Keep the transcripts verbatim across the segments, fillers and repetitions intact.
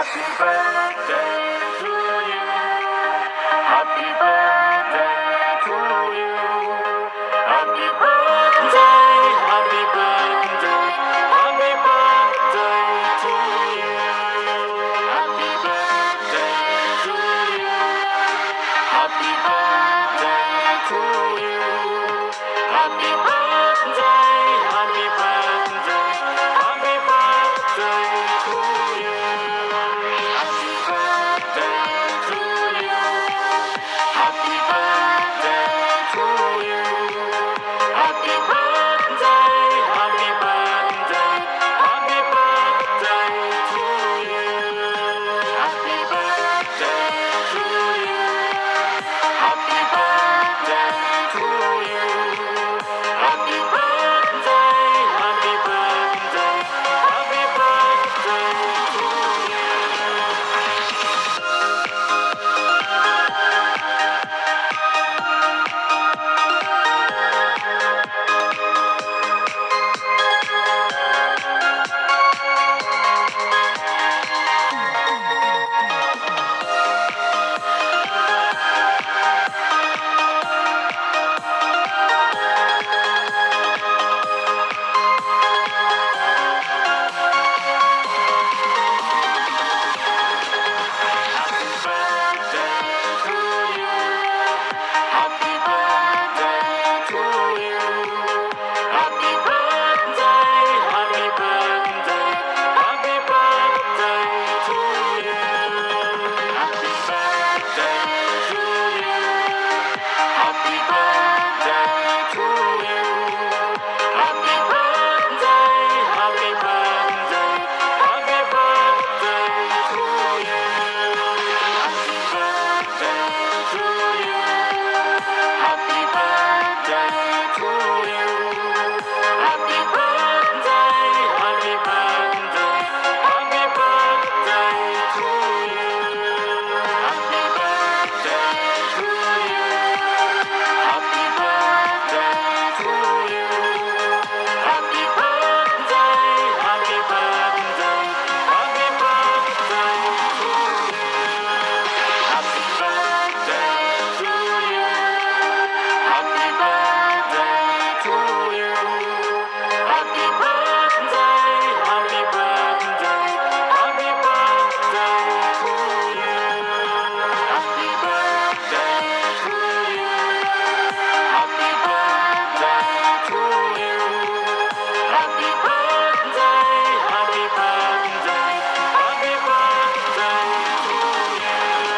Happy birthday to you. Happy birthday to you. Happy birthday, happy birthday, happy birthday to you. Happy birthday to you. Happy birthday to you. Happy birthday, happy birthday, happy birthday to you. Happy birthday to you. Happy birthday to you. Happy birthday, happy birthday, happy birthday to you. Happy birthday to you. Happy birthday to you. Happy birthday, happy birthday, happy birthday to you. Happy birthday to you. Happy birthday to you. Happy birthday, happy birthday, happy birthday to you. Happy birthday to you. Happy birthday to you. Happy birthday, happy birthday, happy birthday to you. Happy birthday to you. Happy birthday to you. Happy birthday, happy birthday, happy birthday to you. Happy birthday to you. Happy birthday to you. Happy birthday, happy birthday, happy birthday to you. Happy birthday to you. Happy birthday to you. Happy birthday, happy birthday, happy birthday to you. Happy birthday to you. Happy birthday to you. Happy birthday, happy birthday, happy birthday to you.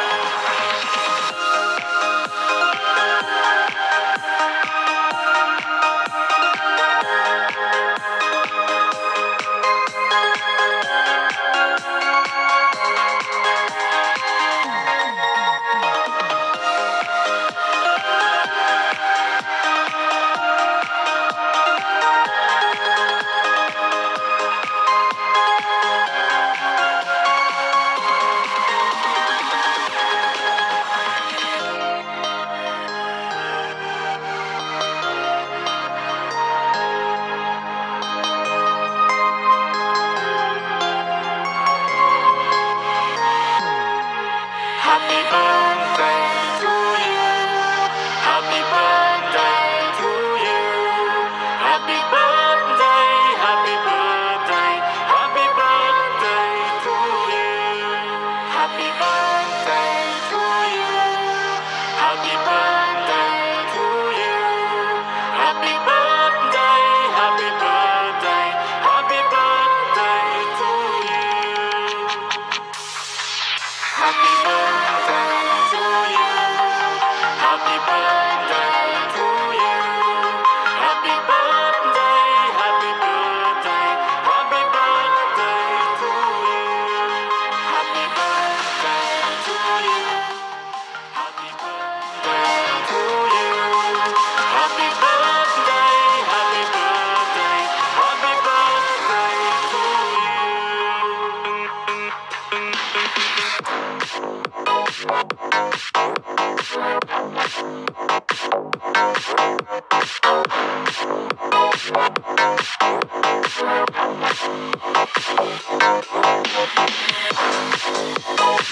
Happy birthday to you. Happy birthday to you. Happy birthday, happy birthday, happy birthday to you. Happy birthday to you. Happy birthday to you. Happy birthday, happy birthday, happy birthday to you. Happy birthday to you. Happy birthday to you. Happy birthday, happy birthday, happy birthday to you. Happy birthday to you. Happy birthday to you. Happy birthday, happy birthday, happy birthday to you.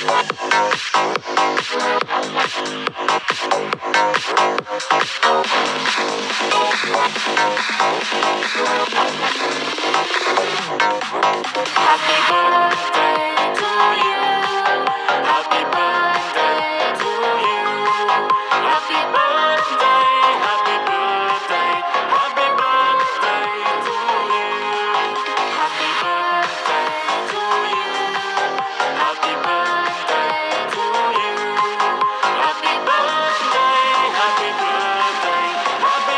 Happy birthday to you. Happy birthday to you. Happy birthday, happy birthday, happy birthday to you. Happy birthday to you. Happy birthday to you. Happy birthday, happy birthday, happy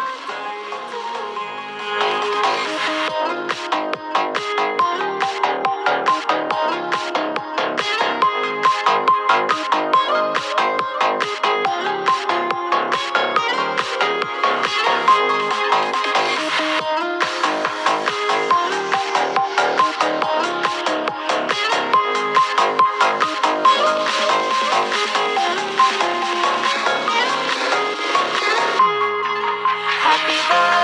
birthday to you. Happy birthday.